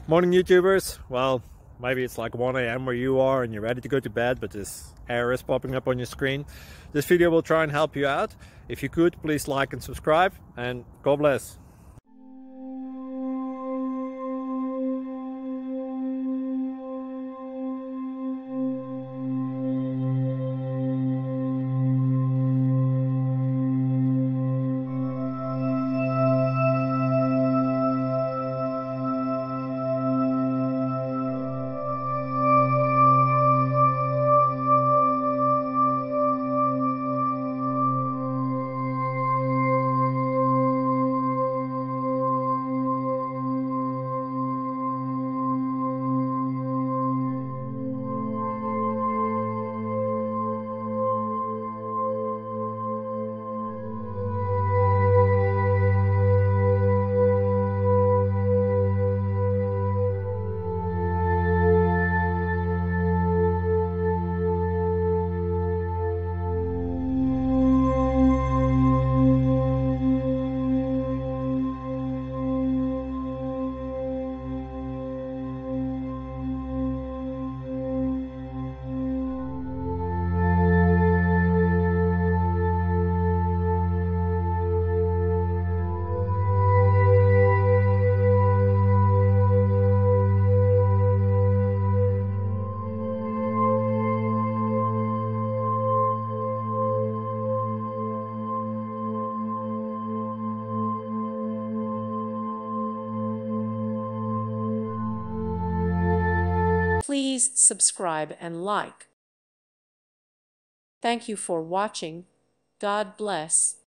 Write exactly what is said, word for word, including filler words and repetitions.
Morning YouTubers. Well, maybe it's like one A M where you are and you're ready to go to bed, but this error is popping up on your screen. This video will try and help you out. If you could, please like and subscribe, and God bless. Please subscribe and like. Thank you for watching. God bless.